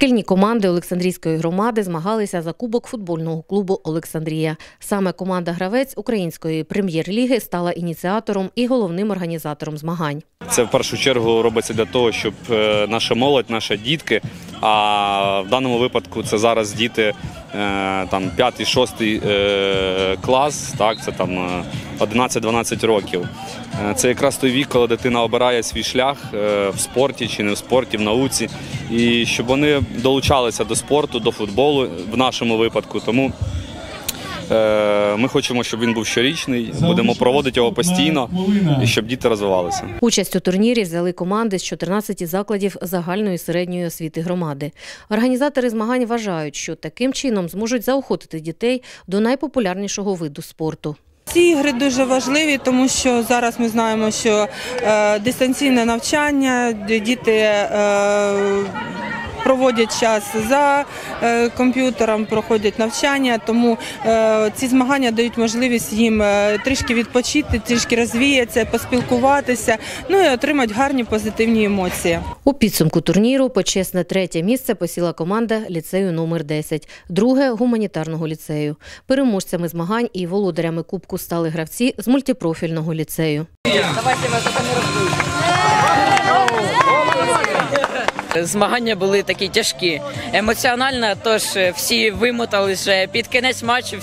Шкільні команди Олександрійської громади змагалися за кубок футбольного клубу «Олександрія». Саме команда «Гравець» української прем'єр-ліги стала ініціатором і головним організатором змагань. Це в першу чергу робиться для того, щоб наша молодь, наші дітки, а в даному випадку це зараз діти 5-6 клас, так, це там 11-12 років. Це якраз той вік, коли дитина обирає свій шлях в спорті чи не в спорті, в науці. І щоб вони долучалися до спорту, до футболу в нашому випадку. Тому ми хочемо, щоб він був щорічний, будемо проводити його постійно, і щоб діти розвивалися. Участь у турнірі взяли команди з 14 закладів загальної середньої освіти громади. Організатори змагань вважають, що таким чином зможуть заохотити дітей до найпопулярнішого виду спорту. Ці ігри дуже важливі, тому що зараз ми знаємо, що дистанційне навчання, діти проводять час за комп'ютером, проходять навчання, тому ці змагання дають можливість їм трішки відпочити, трішки розвіятися, поспілкуватися, ну і отримати гарні позитивні емоції. У підсумку турніру почесне 3-е місце посіла команда ліцею номер 10, 2-е – гуманітарного ліцею. Переможцями змагань і володарями кубку стали гравці з мультипрофільного ліцею. Змагання були такі тяжкі, емоціонально, тож всі вимоталися під кінець матчу,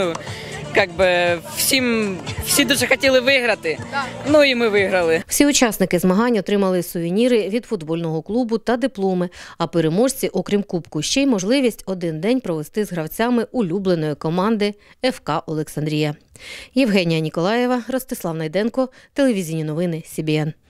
всі дуже хотіли виграти, ну і ми виграли. Всі учасники змагань отримали сувеніри від футбольного клубу та дипломи, а переможці, окрім кубку, ще й можливість один день провести з гравцями улюбленої команди ФК «Олександрія». Євгенія Ніколаєва, Ростислав Найденко, телевізійні новини СІБІН.